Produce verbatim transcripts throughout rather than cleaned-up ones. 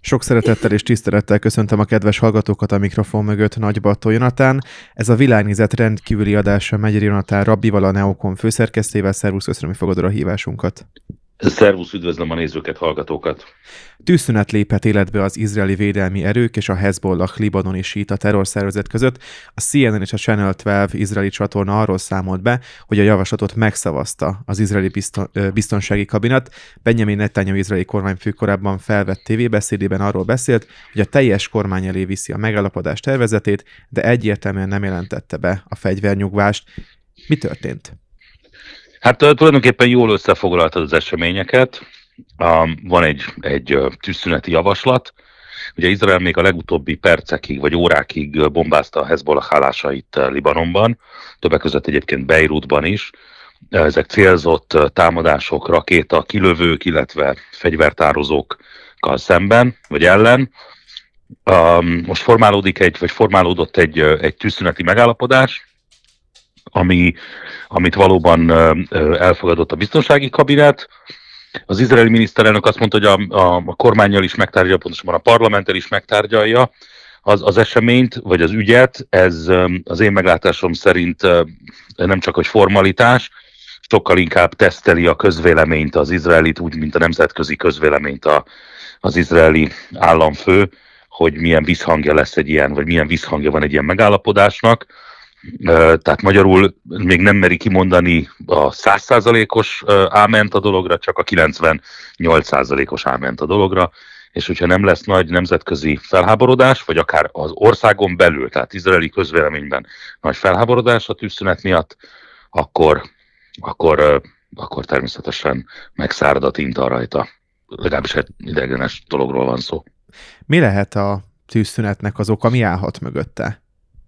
Sok szeretettel és tisztelettel köszöntöm a kedves hallgatókat a mikrofon mögött, Nagybató Jonatán. Ez a Világnézet rendkívüli adása Megyeri Jonatán rabbival, a Neokon főszerkesztőjével. Szervusz, köszönöm, hogy fogadod a hívásunkat. Szervusz, üdvözlöm a nézőket, hallgatókat! Tűzszünet lépett életbe az izraeli védelmi erők és a Hezbollah libanoni síita terrorszervezet között. A C N N és a Channel tizenkettő izraeli csatorna arról számolt be, hogy a javaslatot megszavazta az izraeli bizton, biztonsági kabinet. Benjamin Netanyahu izraeli kormányfő korábban felvett tévébeszédében arról beszélt, hogy a teljes kormány elé viszi a megállapodás tervezetét, de egyértelműen nem jelentette be a fegyvernyugvást. Mi történt? Hát tulajdonképpen jól összefoglaltad az eseményeket. Van egy, egy tűzszüneti javaslat. Ugye Izrael még a legutóbbi percekig vagy órákig bombázta a Hezbollah állásait Libanonban, többek között egyébként Beirutban is. Ezek célzott támadások, rakéta, kilövők, illetve fegyvertározókkal szemben, vagy ellen. Most formálódik egy, vagy formálódott egy, egy tűzszüneti megállapodás, ami, amit valóban elfogadott a biztonsági kabinet. Az izraeli miniszterelnök azt mondta, hogy a, a, a kormánnyal is megtárgyalja, pontosabban a parlamenttel is megtárgyalja az, az eseményt, vagy az ügyet. Ez az én meglátásom szerint nem csak hogy formalitás, sokkal inkább teszteli a közvéleményt, az izraelit, úgy, mint a nemzetközi közvéleményt a, az izraeli államfő, hogy milyen visszhangja lesz egy ilyen, vagy milyen visszhangja van egy ilyen megállapodásnak. Tehát magyarul még nem meri kimondani a száz százalékos áment a dologra, csak a kilencvennyolc százalékos áment a dologra, és hogyha nem lesz nagy nemzetközi felháborodás, vagy akár az országon belül, tehát izraeli közvéleményben nagy felháborodás a tűzszünet miatt, akkor, akkor, akkor természetesen megszárad a tinta rajta. Legalábbis egy idegenes dologról van szó. Mi lehet a tűzszünetnek az oka, mi állhat mögötte?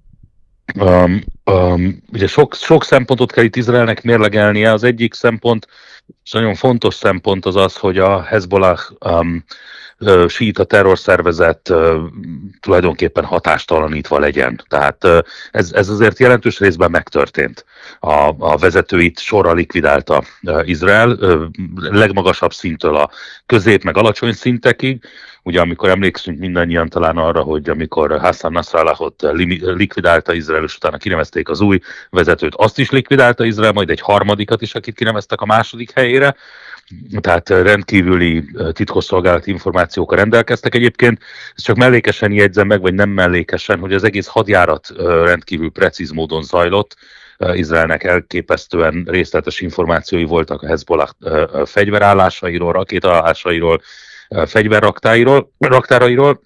Um, um, ugye sok, sok szempontot kell itt Izraelnek mérlegelnie. Az egyik szempont, és nagyon fontos szempont az az, hogy a Hezbollah um, uh, síita terrorszervezet uh, tulajdonképpen hatástalanítva legyen. Tehát uh, ez, ez azért jelentős részben megtörtént. A, a vezetőit sorra likvidálta uh, Izrael, uh, legmagasabb szinttől a közép meg alacsony szintekig. Ugye amikor emlékszünk mindannyian talán arra, hogy amikor Hassan Nasrallahot likvidálta Izrael, és utána kinevezték az új vezetőt, azt is likvidálta Izrael, majd egy harmadikat is, akit kineveztek a második helyére. Tehát rendkívüli titkosszolgálati információkkal rendelkeztek. Egyébként ezt csak mellékesen jegyzem meg, vagy nem mellékesen, hogy az egész hadjárat rendkívül precíz módon zajlott. Izraelnek elképesztően részletes információi voltak a Hezbollah fegyverállásairól, rakétaállásairól, fegyverraktárairól, raktárairól,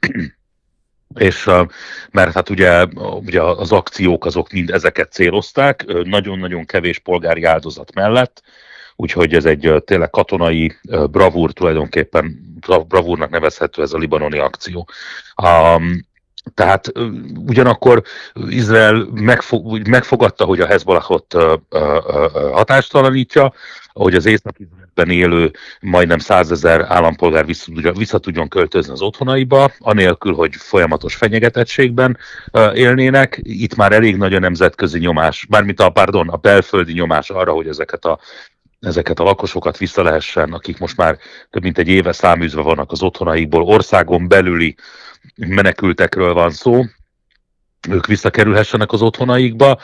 és mert hát ugye, ugye az akciók azok mind ezeket célozták, nagyon-nagyon kevés polgári áldozat mellett, úgyhogy ez egy tényleg katonai bravúr, tulajdonképpen bravúrnak nevezhető ez a libanoni akció. Um, Tehát ugyanakkor Izrael megfog, megfogadta, hogy a Hezbollahot uh, uh, hatástalanítja, hogy az Észak-Izraelben élő majdnem százezer állampolgár vissza, vissza tudjon költözni az otthonaiba, anélkül, hogy folyamatos fenyegetettségben uh, élnének. Itt már elég nagy a nemzetközi nyomás, mármint a, pardon, a belföldi nyomás arra, hogy ezeket a ezeket a lakosokat vissza lehessen, akik most már több mint egy éve száműzve vannak az otthonaikból, országon belüli menekültekről van szó, ők visszakerülhessenek az otthonaikba.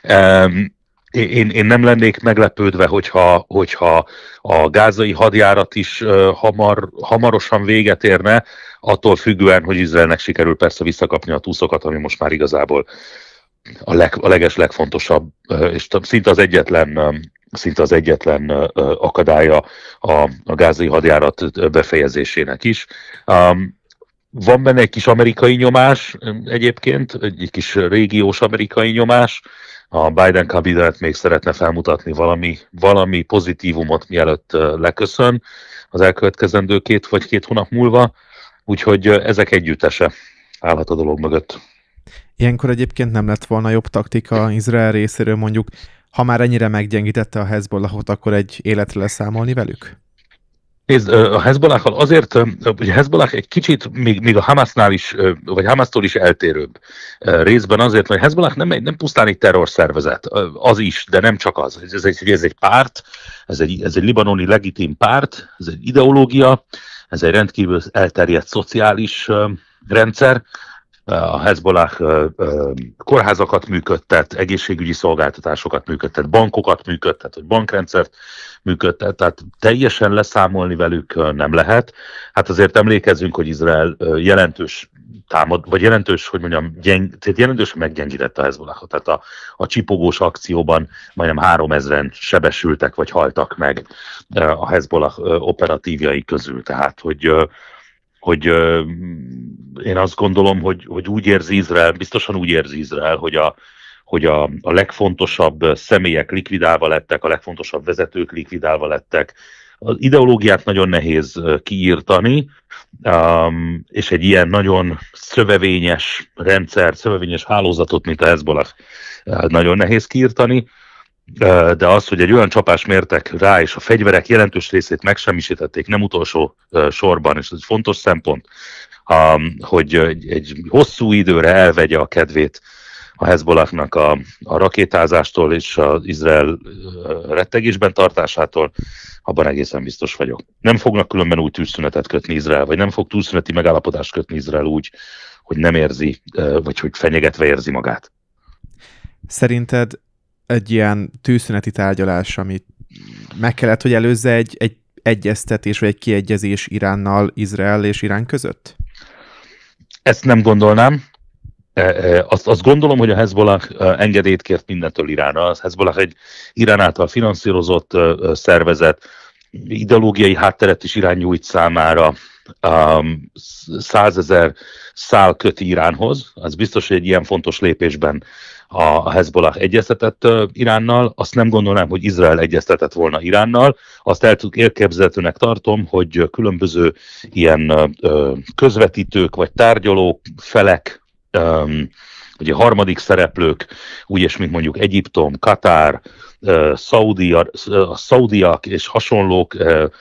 Én, én nem lennék meglepődve, hogyha, hogyha a gázai hadjárat is hamar, hamarosan véget érne, attól függően, hogy Izraelnek sikerül persze visszakapni a túszokat, ami most már igazából a, leg, a leges legfontosabb, és szinte az egyetlen szinte az egyetlen akadálya a, a gázai hadjárat befejezésének is. Um, van benne egy kis amerikai nyomás egyébként, egy kis régiós amerikai nyomás. A Biden kabinet még szeretne felmutatni valami, valami pozitívumot, mielőtt leköszön az elkövetkezendő két vagy két hónap múlva, úgyhogy ezek együttese állhat a dolog mögött. Ilyenkor egyébként nem lett volna jobb taktika Izrael részéről, mondjuk, ha már ennyire meggyengítette a Hezbollahot, akkor egy életre leszámolni velük? Nézd, a Hezbollahal azért, hogy a Hezbollah egy kicsit még, még a Hamasnál is, vagy Hamasztól is eltérőbb. Részben azért, mert Hezbollah nem, egy, nem pusztán egy terrorszervezet, az is, de nem csak az. Ez egy, ez egy párt, ez egy, ez egy libanoni legitim párt, ez egy ideológia, Ez egy rendkívül elterjedt szociális rendszer. A Hezbollah kórházakat működtet, egészségügyi szolgáltatásokat működtet, bankokat működtet, vagy bankrendszert működtet, tehát teljesen leszámolni velük nem lehet. Hát azért emlékezzünk, hogy Izrael jelentős támad, vagy jelentős, hogy mondjam, gyeng, tehát jelentősen meggyengítette a Hezbollahot. Tehát a, a csipogós akcióban majdnem háromezren sebesültek, vagy haltak meg a Hezbollah operatívjai közül. Tehát, hogy hogy euh, én azt gondolom, hogy, hogy úgy érzi Izrael, biztosan úgy érzi Izrael, hogy a, hogy a, a legfontosabb személyek likvidálva lettek, a legfontosabb vezetők likvidálva lettek. Az ideológiát nagyon nehéz kiírtani, um, és egy ilyen nagyon szövevényes rendszer, szövevényes hálózatot, mint a Hezbollah, nagyon nehéz kiírtani. De az, hogy egy olyan csapást mértek rá, és a fegyverek jelentős részét megsemmisítették, nem utolsó sorban, és ez egy fontos szempont, hogy egy hosszú időre elvegye a kedvét a Hezbollahnak a, a rakétázástól és az Izrael rettegésben tartásától, abban egészen biztos vagyok. Nem fognak különben úgy tűzszünetet kötni Izrael, vagy nem fog tűzszüneti megállapodást kötni Izrael úgy, hogy nem érzi, vagy hogy fenyegetve érzi magát. Szerinted egy ilyen tűzszüneti tárgyalás, amit meg kellett, hogy előzze egy, egy egyeztetés, vagy egy kiegyezés Iránnal, Izrael és Irán között? Ezt nem gondolnám. Azt, azt gondolom, hogy a Hezbollah engedélyt kért mindentől Iránra. A Hezbollah egy Irán által finanszírozott szervezet, ideológiai hátteret is Irán nyújt számára, százezer szál köti Iránhoz. Az biztos, hogy egy ilyen fontos lépésben a Hezbollah egyeztetett Iránnal. Azt nem gondolnám, hogy Izrael egyeztetett volna Iránnal. Azt el elképzelhetőnek tartom, hogy különböző ilyen közvetítők vagy tárgyalók, felek, ugye harmadik szereplők, úgy mint mondjuk Egyiptom, Katár, Szaudia, szaudiak és hasonlók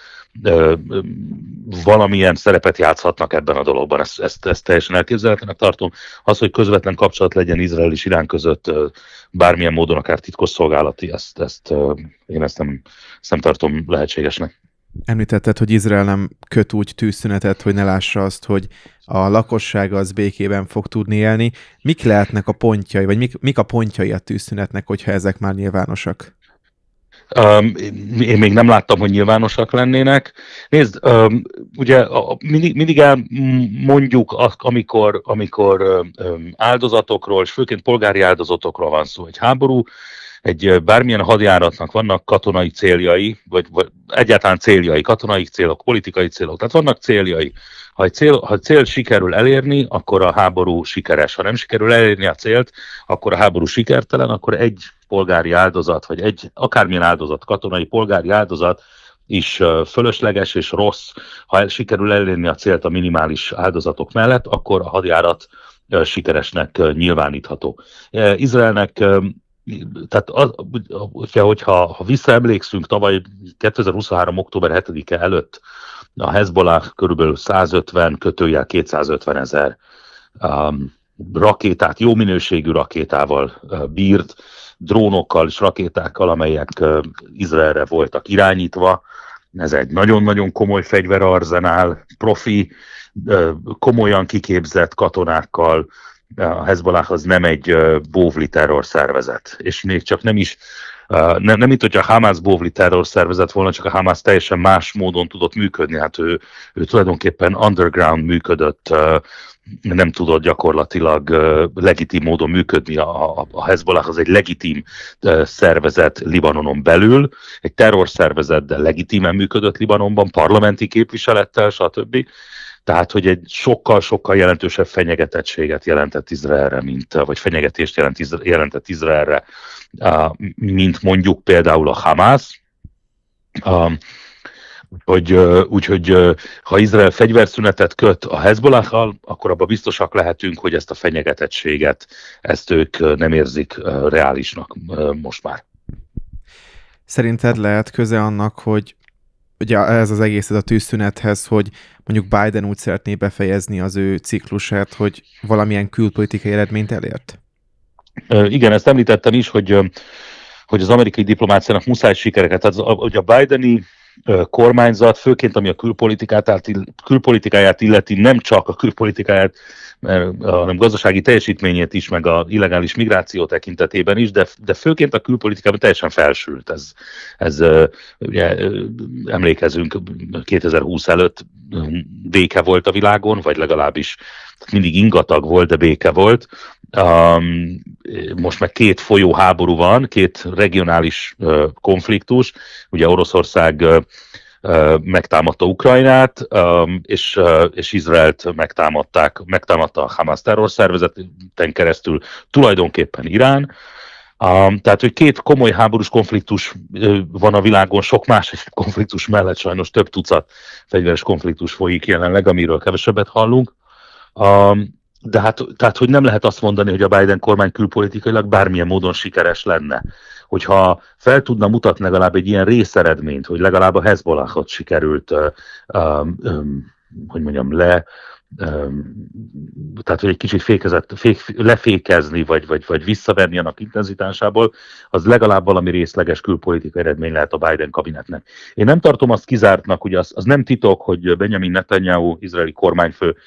valamilyen szerepet játszhatnak ebben a dologban. Ezt, ezt, ezt teljesen elképzelhetőnek tartom. Az, hogy közvetlen kapcsolat legyen Izrael és Irán között bármilyen módon, akár titkosszolgálati, ezt, ezt én ezt nem, ezt nem tartom lehetségesnek. Említetted, hogy Izrael nem köt úgy tűzszünetet, hogy ne lássa azt, hogy a lakosság az békében fog tudni élni. Mik lehetnek a pontjai, vagy mik, mik a pontjai a tűzszünetnek, hogyha ezek már nyilvánosak? Um, én még nem láttam, hogy nyilvánosak lennének. Nézd, um, ugye mindig, mindig elmondjuk, amikor, amikor um, áldozatokról, és főként polgári áldozatokról van szó. Egy háború, egy bármilyen hadjáratnak vannak katonai céljai, vagy, vagy egyáltalán céljai, katonai célok, politikai célok, tehát vannak céljai. Ha egy cél, ha cél sikerül elérni, akkor a háború sikeres. Ha nem sikerül elérni a célt, akkor a háború sikertelen, akkor egy polgári áldozat, vagy egy akármilyen áldozat, katonai polgári áldozat is fölösleges és rossz. Ha sikerül elérni a célt a minimális áldozatok mellett, akkor a hadjárat sikeresnek nyilvánítható. Izraelnek, tehát az, hogyha ha visszaemlékszünk tavaly kétezer-huszonhárom. október hetedike előtt, a Hezbollah körülbelül százötven, kötőjel kétszázötven ezer um, rakétát, jó minőségű rakétával uh, bírt, drónokkal és rakétákkal, amelyek uh, Izraelre voltak irányítva. Ez egy nagyon-nagyon komoly fegyverarzenál, profi, uh, komolyan kiképzett katonákkal. A Hezbollah az nem egy uh, bóvli terrorszervezet, és még csak nem is Uh, nem, nem mint hogy a Hamász bóvli terrorszervezet volna, csak a Hamász teljesen más módon tudott működni. Hát ő, ő tulajdonképpen underground működött, uh, nem tudott gyakorlatilag uh, legitim módon működni. A, a, a Hezbollah az egy legitim uh, szervezet Libanonon belül, egy terrorszervezet, de legitimen működött Libanonban, parlamenti képviselettel, stb. Tehát, hogy egy sokkal-sokkal jelentősebb fenyegetettséget jelentett Izraelre, mint, vagy fenyegetést jelent, jelentett Izraelre, mint mondjuk például a Hamász. Úgyhogy, úgyhogy ha Izrael fegyverszünetet köt a Hezbollahhal, akkor abban biztosak lehetünk, hogy ezt a fenyegetettséget, ezt ők nem érzik reálisnak most már. Szerinted lehet köze annak, hogy ugye ez az egész ez a tűzszünethez, hogy mondjuk Biden úgy szeretné befejezni az ő ciklusát, hogy valamilyen külpolitikai eredményt elért? Igen, ezt említettem is, hogy, hogy az amerikai diplomáciának muszáj sikereket. Tehát, hogy a Bideni kormányzat, főként ami a külpolitikát, külpolitikáját illeti, nem csak a külpolitikáját, hanem gazdasági teljesítményét is, meg a illegális migráció tekintetében is, de, de főként a külpolitikában teljesen felsült. Ez, ez ugye, emlékezünk, kétezer-húsz előtt béke volt a világon, vagy legalábbis mindig ingatag volt, de béke volt. Um, most meg két folyó háború van, két regionális uh, konfliktus. Ugye Oroszország uh, uh, megtámadta Ukrajnát, um, és, uh, és Izraelt megtámadták, megtámadta a Hamas terrorszervezeten keresztül tulajdonképpen Irán. Um, tehát, hogy két komoly háborús konfliktus uh, van a világon, sok más konfliktus mellett sajnos több tucat fegyveres konfliktus folyik jelenleg, amiről kevesebbet hallunk. Um, de hát, tehát, hogy nem lehet azt mondani, hogy a Biden kormány külpolitikailag bármilyen módon sikeres lenne. Hogyha fel tudna mutatni legalább egy ilyen részeredményt, hogy legalább a Hezbollahot sikerült, uh, um, um, hogy mondjam, le, um, tehát, hogy egy kicsit fékezett, fék, lefékezni, vagy, vagy, vagy visszavenni annak intenzitásából, az legalább valami részleges külpolitikai eredmény lehet a Biden kabinetnek. Én nem tartom azt kizártnak, hogy az, az nem titok, hogy Benjamin Netanyahu, izraeli kormányfő,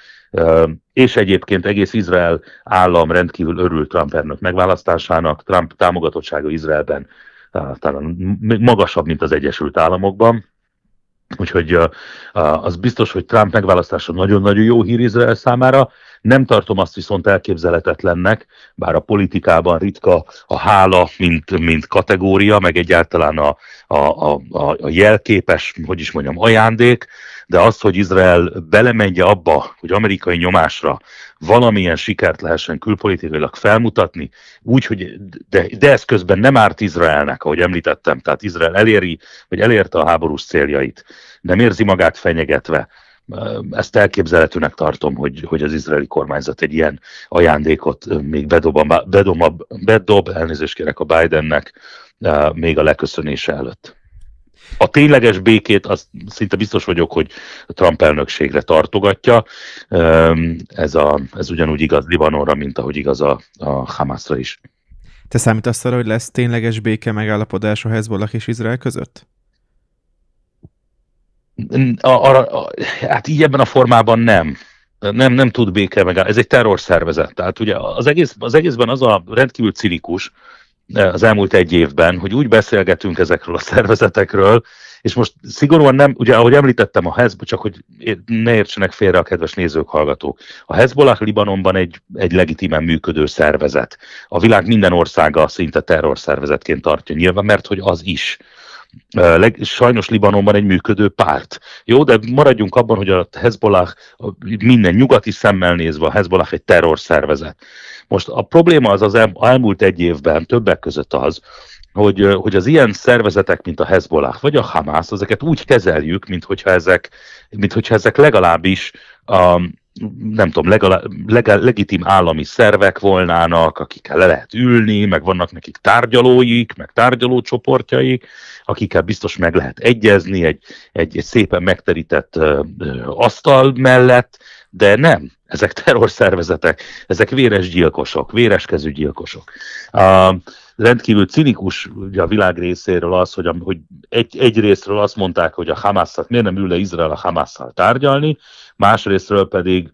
és egyébként egész Izrael állam rendkívül örül Trump elnök megválasztásának. Trump támogatottsága Izraelben talán magasabb, mint az Egyesült Államokban. Úgyhogy az biztos, hogy Trump megválasztása nagyon-nagyon jó hír Izrael számára. Nem tartom azt viszont elképzelhetetlennek, bár a politikában ritka a hála, mint, mint kategória, meg egyáltalán a, a, a, a jelképes, hogy is mondjam, ajándék, de az, hogy Izrael belemenje abba, hogy amerikai nyomásra valamilyen sikert lehessen külpolitikailag felmutatni, úgy, hogy de, de ez közben nem árt Izraelnek, ahogy említettem, tehát Izrael eléri, vagy elérte a háborús céljait, nem érzi magát fenyegetve. Ezt elképzelhetőnek tartom, hogy, hogy az izraeli kormányzat egy ilyen ajándékot még bedob, bedob, bedob elnézést kérek a Bidennek még a leköszönése előtt. A tényleges békét, azt szinte biztos vagyok, hogy a Trump elnökségre tartogatja. Ez, a, ez ugyanúgy igaz Libanonra, mint ahogy igaz a, a Hamasra is. Te számítasz arra, hogy lesz tényleges béke megállapodás a Hezbollah és Izrael között? A, a, a, hát így ebben a formában nem. Nem, nem tud béke megállapodni. Ez egy terrorszervezet. Tehát ugye az, egész, az egészben az a rendkívül cinikus az elmúlt egy évben, hogy úgy beszélgetünk ezekről a szervezetekről, és most szigorúan nem, ugye ahogy említettem a Hezbollah, csak hogy ne értsenek félre a kedves nézők, hallgatók. A Hezbollah Libanonban egy, egy legitimen működő szervezet. A világ minden országa szinte terrorszervezetként tartja nyilván, mert hogy az is. Sajnos Libanonban egy működő párt. Jó, de maradjunk abban, hogy a Hezbollah minden nyugati szemmel nézve a Hezbollah egy terrorszervezet. Most a probléma az az elmúlt egy évben többek között az, hogy, hogy az ilyen szervezetek, mint a Hezbollah vagy a Hamas, ezeket úgy kezeljük, mint hogyha ezek, mint hogyha ezek legalábbis um, nem tudom, legalább, legalább, legitim állami szervek volnának, akikkel le lehet ülni, meg vannak nekik tárgyalóik, meg tárgyalócsoportjaik, akikkel biztos meg lehet egyezni egy, egy, egy szépen megterített uh, asztal mellett, de nem. Ezek terrorszervezetek, ezek véres gyilkosok, véreskezű gyilkosok. Uh, rendkívül cinikus ugye a világ részéről az, hogy, hogy egy, egy részről azt mondták, hogy a Hamasszal, miért nem ül le Izrael a Hamasszal tárgyalni, másrésztről pedig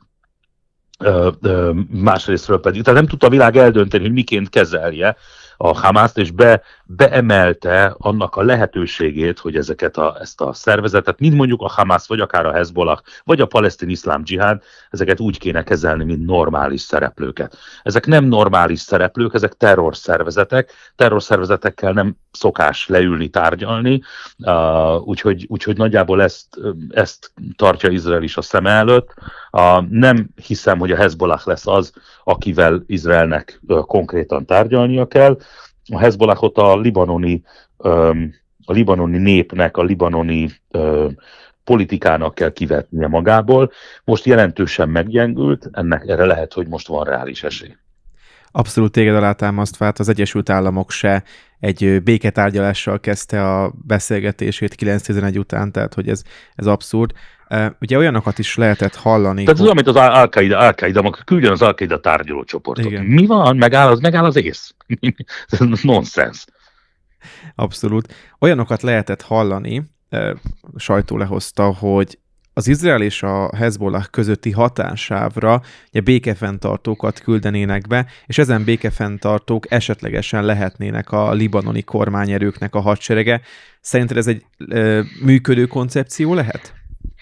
másrésztről pedig, tehát nem tudta a világ eldönteni, hogy miként kezelje a Hamaszt, és be, beemelte annak a lehetőségét, hogy ezeket a, ezt a szervezetet, mint mondjuk a Hamas, vagy akár a Hezbollah, vagy a palesztin iszlám dzsihád, ezeket úgy kéne kezelni, mint normális szereplőket. Ezek nem normális szereplők, ezek terrorszervezetek, terrorszervezetekkel nem szokás leülni, tárgyalni, uh, úgyhogy, úgyhogy nagyjából ezt, ezt tartja Izrael is a szeme előtt. Uh, nem hiszem, hogy a Hezbollah lesz az, akivel Izraelnek uh, konkrétan tárgyalnia kell. A Hezbollahot a libanoni, um, a libanoni népnek, a libanoni uh, politikának kell kivetnie magából. Most jelentősen meggyengült, ennek erre lehet, hogy most van reális esély. Abszolút téged alátámasztva, az Egyesült Államok se egy béketárgyalással kezdte a beszélgetését kilenc tizenegy után, tehát hogy ez, ez abszurd. Uh, ugye olyanokat is lehetett hallani. Tehát az olyan, mint az Al-Qaida, Al-Qaida, küldjön az Al-Qaida tárgyaló csoportot. Igen. Mi van? Megáll az, megáll az ész. Ez nonsens. Abszolút. Olyanokat lehetett hallani, sajtó lehozta, hogy az Izrael és a Hezbollah közötti határsávra ugye békefenntartókat küldenének be, és ezen békefenntartók esetlegesen lehetnének a libanoni kormányerőknek a hadserege. Szerinted ez egy ö, működő koncepció lehet?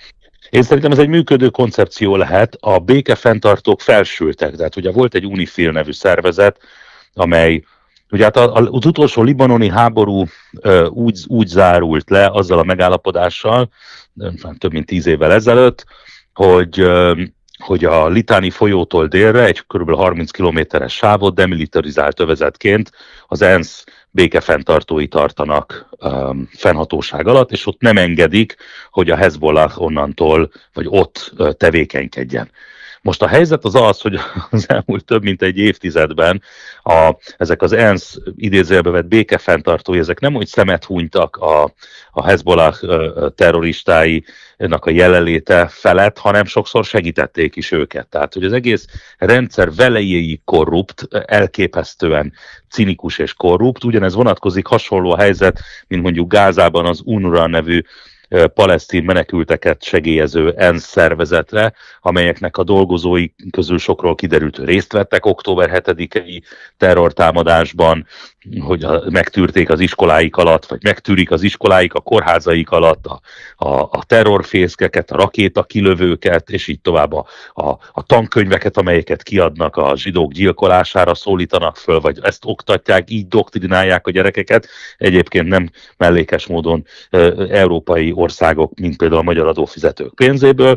Én szerintem ez egy működő koncepció lehet. A békefenntartók felsültek, tehát ugye volt egy UNIFIL nevű szervezet, amely ugye hát az utolsó libanoni háború ö, úgy, úgy zárult le azzal a megállapodással, több mint tíz évvel ezelőtt, hogy, ö, hogy a Litáni folyótól délre egy kb. harminc kilométeres sávot demilitarizált övezetként az ENSZ békefenntartói tartanak um, fennhatóság alatt, és ott nem engedik, hogy a Hezbollah onnantól, vagy ott uh, tevékenykedjen. Most a helyzet az az, hogy az elmúlt több mint egy évtizedben a, ezek az ENSZ idézőjelbe vett békefenntartói, ezek nem úgy szemet hunytak a, a Hezbollah terroristáinak a jelenléte felett, hanem sokszor segítették is őket. Tehát, hogy az egész rendszer velejéig korrupt, elképesztően cinikus és korrupt. Ugyanez vonatkozik, hasonló a helyzet, mint mondjuk Gázában az UNRWA nevű palesztin menekülteket segélyező ENSZ szervezetre, amelyeknek a dolgozói közül sokról kiderült, hogy részt vettek október hetedikei terrortámadásban, hogy megtűrték az iskoláik alatt, vagy megtűrik az iskoláik a kórházaik alatt a, a, a terrorfészkeket, a rakétakilövőket, és így tovább a, a, a tankönyveket, amelyeket kiadnak a zsidók gyilkolására, szólítanak föl, vagy ezt oktatják, így doktrinálják a gyerekeket. Egyébként nem mellékes módon e, európai országok, mint például a magyar adófizetők pénzéből.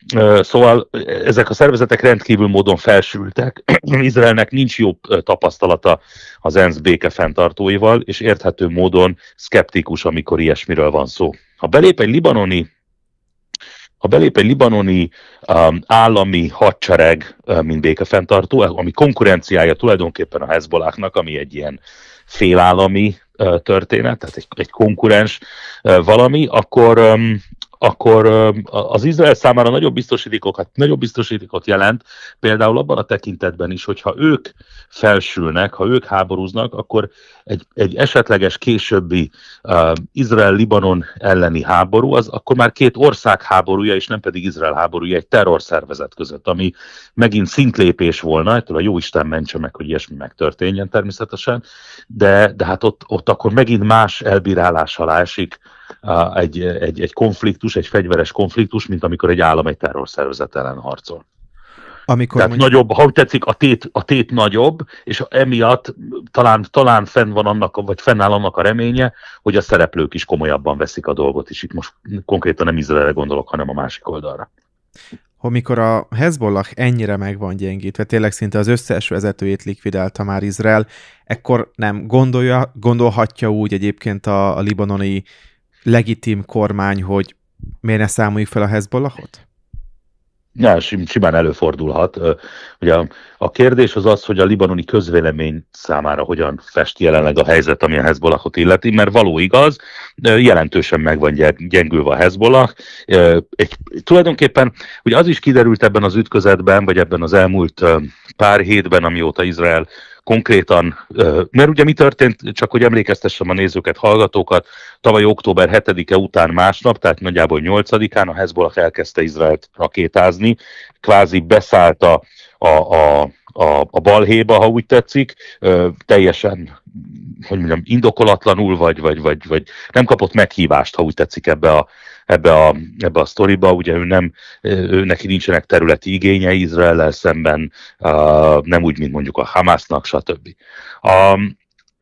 Szóval ezek a szervezetek rendkívül módon felsültek. Izraelnek nincs jobb tapasztalata az ENSZ békefenntartóival, és érthető módon szkeptikus, amikor ilyesmiről van szó. Ha belép egy libanoni, ha belép egy libanoni um, állami hadsereg, um, mint békefenntartó, ami konkurenciája tulajdonképpen a Hezbollahnak, ami egy ilyen félállami uh, történet, tehát egy, egy konkurens uh, valami, akkor um, akkor az Izrael számára nagyobb biztosítékokat, nagyobb biztosítékot jelent, például abban a tekintetben is, hogyha ők felsülnek, ha ők háborúznak, akkor egy, egy esetleges későbbi uh, Izrael-Libanon elleni háború, az akkor már két ország háborúja, és nem pedig Izrael háborúja egy terrorszervezet között, ami megint szintlépés volna, ettől a jóisten mentse meg, hogy ilyesmi megtörténjen természetesen, de, de hát ott, ott akkor megint más elbírálás alá esik Egy, egy, egy konfliktus, egy fegyveres konfliktus, mint amikor egy állam egy terrorszervezet ellen harcol. Amikor Tehát mondjuk... nagyobb, ha úgy tetszik, a tét, a tét nagyobb, és emiatt talán, talán fenn van annak, vagy fennáll annak a reménye, hogy a szereplők is komolyabban veszik a dolgot, és itt most konkrétan nem Izraelre gondolok, hanem a másik oldalra. Amikor a Hezbollah ennyire meg van gyengítve, tényleg szinte az összes vezetőjét likvidálta már Izrael, ekkor nem gondolja, gondolhatja úgy egyébként a, a libanoni legitim kormány, hogy miért ne számoljuk fel a Hezbollahot? Ja, simán előfordulhat. Ugye a, a kérdés az az, hogy a libanoni közvélemény számára hogyan fest jelenleg a helyzet, ami a Hezbollahot illeti, mert való igaz, jelentősen meg van gyengülve a Hezbollah. Egy, tulajdonképpen ugye az is kiderült ebben az ütközetben, vagy ebben az elmúlt pár hétben, amióta Izrael konkrétan, mert ugye mi történt, csak hogy emlékeztessem a nézőket, hallgatókat, tavaly október hetedike után másnap, tehát nagyjából nyolcadikán a Hezbollah elkezdte Izraelt rakétázni, kvázi beszállt a, a, a, a, a balhéba, ha úgy tetszik, teljesen, hogy mondjam, indokolatlanul, vagy, vagy, vagy, vagy nem kapott meghívást, ha úgy tetszik ebbe a ebbe a, ebbe a sztoriba, ugye ő nem, ő neki nincsenek területi igényei Izraellel szemben, uh, nem úgy, mint mondjuk a Hamásznak, stb. Um,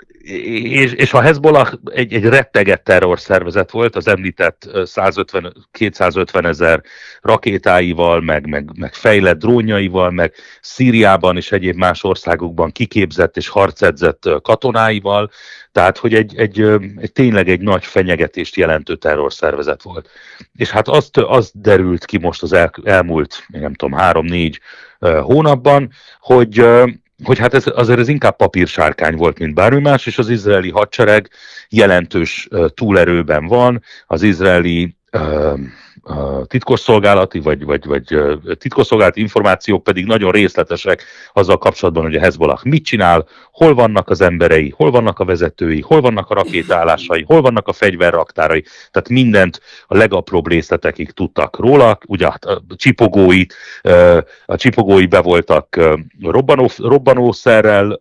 és, és a Hezbollah egy, egy retteget terrorszervezet volt, az említett százötven-kétszázötven ezer rakétáival, meg, meg, meg fejlett drónjaival, meg Szíriában és egyéb más országokban kiképzett és harcedzett katonáival, tehát hogy egy, egy, egy tényleg egy nagy fenyegetést jelentő terrorszervezet volt. És hát azt, azt derült ki most az el, elmúlt, nem tudom, három-négy hónapban, hogy hogy hát ez, azért ez inkább papírsárkány volt, mint bármi más, és az izraeli hadsereg jelentős uh, túlerőben van, az izraeli uh, titkosszolgálati vagy, vagy, vagy titkosszolgálati információk pedig nagyon részletesek azzal kapcsolatban, hogy a Hezbollah mit csinál, hol vannak az emberei, hol vannak a vezetői, hol vannak a rakétállásai, hol vannak a fegyverraktárai, tehát mindent a legapróbb részletekig tudtak róla, ugye a csipogói, a csipogói be voltak robbanó, robbanószerrel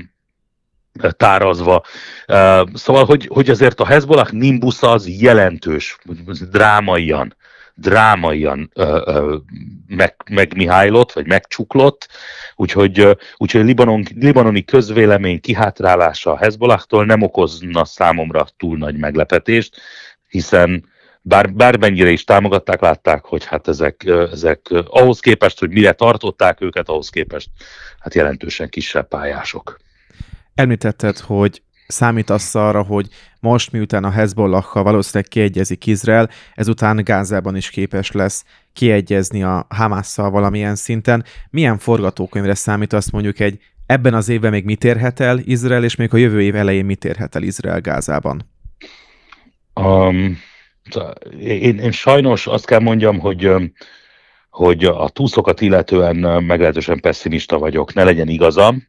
tárazva. Szóval, hogy, hogy azért a Hezbollah Nimbus az jelentős, drámaian, drámaian meg, megmihálylott, vagy megcsuklott, úgyhogy, úgyhogy Libanon, libanoni közvélemény kihátrálása a Hezbollahtól nem okozna számomra túl nagy meglepetést, hiszen bár, bármennyire is támogatták, látták, hogy hát ezek, ezek ahhoz képest, hogy mire tartották őket, ahhoz képest hát jelentősen kisebb pályások. Említetted, hogy számítasz arra, hogy most, miután a Hezbollakkal valószínűleg kiegyezik Izrael, ezután Gázában is képes lesz kiegyezni a Hamasszal valamilyen szinten. Milyen forgatókönyvre számítasz, mondjuk egy ebben az évben még mit érhet el Izrael, és még a jövő év elején mit érhet el Izrael Gázában? Um, én, én sajnos azt kell mondjam, hogy, hogy a túszokat illetően meglehetősen pessimista vagyok, ne legyen igazam.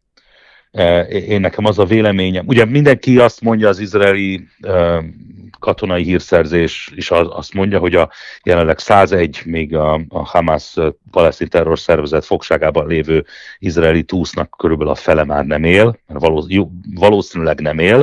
Én nekem az a véleményem, ugye mindenki azt mondja, az izraeli katonai hírszerzés is azt mondja, hogy a jelenleg százegy, még a, a Hamas palesztin terrorszervezet fogságában lévő izraeli túsznak körülbelül a fele már nem él, valószínűleg nem él.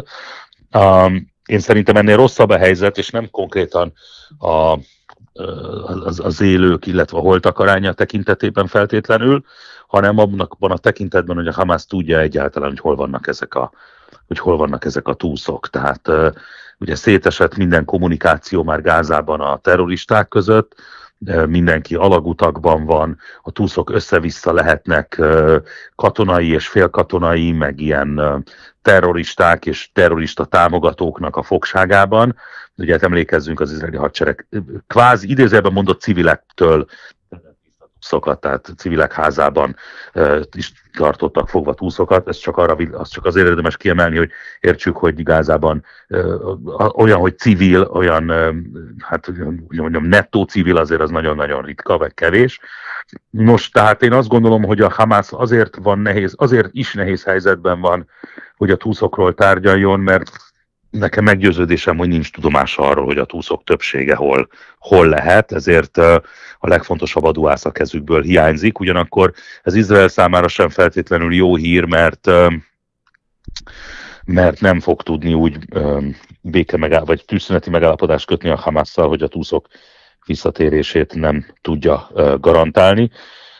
Én szerintem ennél rosszabb a helyzet, és nem konkrétan a Az, az élők, illetve a holtak aránya tekintetében feltétlenül, hanem abban a tekintetben, hogy a Hamas tudja egyáltalán, hogy hol vannak ezek a, hogy hol vannak ezek a túszok. Tehát uh, ugye szétesett minden kommunikáció már Gázában a terroristák között, uh, mindenki alagutakban van, a túszok össze-vissza lehetnek uh, katonai és félkatonai, meg ilyen uh, terroristák és terrorista támogatóknak a fogságában. Ugye hát emlékezzünk az izraeli hadsereg kvázi idézőjelben mondott civilektől túszokat, tehát civilek házában uh, is tartottak fogva túszokat. Ez csak, arra, az csak azért érdemes kiemelni, hogy értsük, hogy Gázában uh, olyan, hogy civil, olyan, uh, hát úgy mondjam, nettó civil azért az nagyon-nagyon ritka, vagy kevés. Nos, tehát én azt gondolom, hogy a Hamas azért van nehéz, azért is nehéz helyzetben van, hogy a túszokról tárgyaljon, mert nekem meggyőződésem, hogy nincs tudomása arról, hogy a túszok többsége hol, hol lehet, ezért a legfontosabb aduász a kezükből hiányzik. Ugyanakkor ez Izrael számára sem feltétlenül jó hír, mert, mert nem fog tudni úgy béke megáll, vagy tűzszüneti megállapodást kötni a Hamasszal, hogy a túszok visszatérését nem tudja garantálni.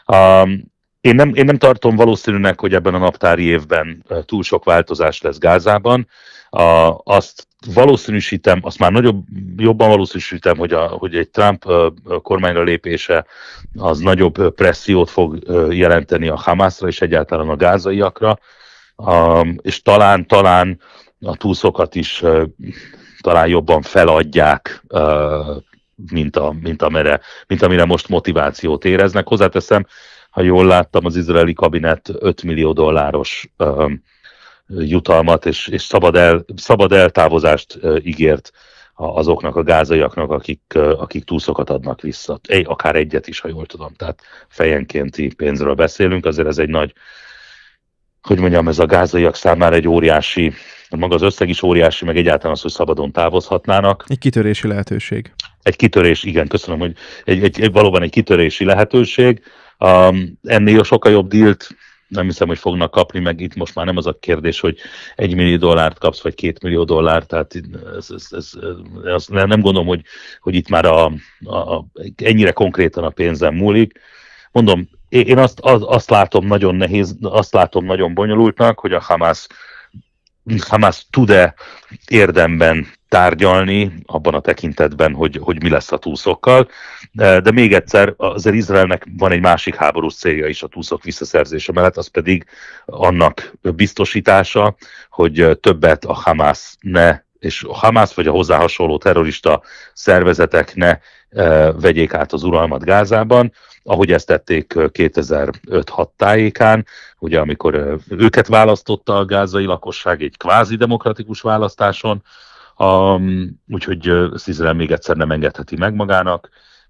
Én nem, én nem tartom valószínűnek, hogy ebben a naptári évben túl sok változás lesz Gázában. A, azt valószínűsítem, azt már nagyobb, jobban valószínűsítem, hogy, a, hogy egy Trump kormányra lépése az nagyobb pressziót fog jelenteni a Hamasra és egyáltalán a gázaiakra, és talán, talán a túszokat is talán jobban feladják, mint, a, mint, amire, mint amire most motivációt éreznek. Hozzáteszem, ha jól láttam, az izraeli kabinet öt millió dolláros jutalmat és, és szabad, el, szabad eltávozást uh, ígért azoknak a gázaiaknak, akik, uh, akik túszokat adnak vissza. Egy, akár egyet is, ha jól tudom. Tehát fejenkénti pénzről beszélünk, azért ez egy nagy, hogy mondjam, ez a gázaiak számára egy óriási, maga az összeg is óriási, meg egyáltalán az, hogy szabadon távozhatnának. Egy kitörési lehetőség. Egy kitörés, igen, köszönöm, hogy egy, egy, egy, valóban egy kitörési lehetőség. Um, ennél sokkal jobb dílt nem hiszem, hogy fognak kapni, meg itt most már nem az a kérdés, hogy egy millió dollárt kapsz, vagy két millió dollárt, tehát ez, ez, ez, ez, nem gondolom, hogy, hogy itt már a, a, ennyire konkrétan a pénzem múlik. Mondom, én azt, az, azt látom nagyon nehéz, azt látom nagyon bonyolultnak, hogy a Hamas, Hamas tud-e érdemben tárgyalni abban a tekintetben, hogy, hogy mi lesz a túszokkal. De, de még egyszer, azért Izraelnek van egy másik háborús célja is a túszok visszaszerzése mellett, az pedig annak biztosítása, hogy többet a Hamas ne, és a Hamas vagy a hozzá hasonló terrorista szervezetek ne e, vegyék át az uralmat Gázában, ahogy ezt tették kétezer-öt-hat tájékán, ugye amikor őket választotta a gázai lakosság egy kvázi demokratikus választáson, Um, úgyhogy ezt Izrael még egyszer nem engedheti meg magának.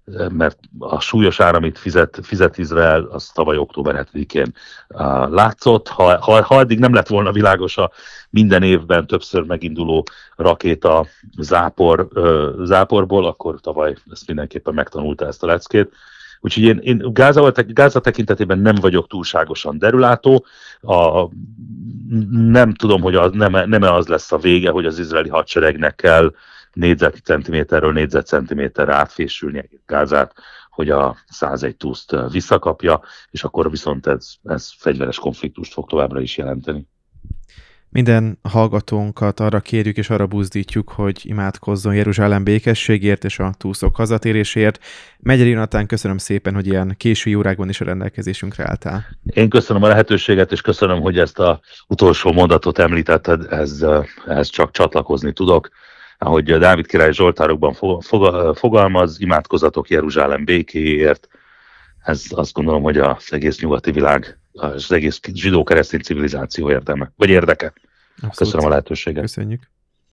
mert a súlyos ár, amit fizet, fizet Izrael, az tavaly október hetedikén látszott. Ha, ha, ha eddig nem lett volna világos a minden évben többször meginduló rakéta zápor, záporból, akkor tavaly ezt mindenképpen megtanulta ezt a leckét. Úgyhogy én, én Gáza, Gáza tekintetében nem vagyok túlságosan derülátó. A, nem tudom, hogy az, nem, nem az lesz a vége, hogy az izraeli hadseregnek kell négyzetcentiméterről négyzetcentiméterre átfésülni Gázát, hogy a százegy túszt visszakapja, és akkor viszont ez, ez fegyveres konfliktust fog továbbra is jelenteni. Minden hallgatónkat arra kérjük és arra buzdítjuk, hogy imádkozzon Jeruzsálem békességért és a túszok hazatéréséért. Megyeri Jonatán, köszönöm szépen, hogy ilyen késői órákban is a rendelkezésünkre álltál. Én köszönöm a lehetőséget, és köszönöm, hogy ezt az utolsó mondatot említetted, ez, ez csak csatlakozni tudok. Ahogy Dávid király zsoltárokban fogalmaz, imádkozatok Jeruzsálem békéért. Ez azt gondolom, hogy az egész nyugati világ, az egész zsidó-keresztény civilizáció érdeme, vagy érdeke. Abszolút. Köszönöm a lehetőséget. Köszönjük.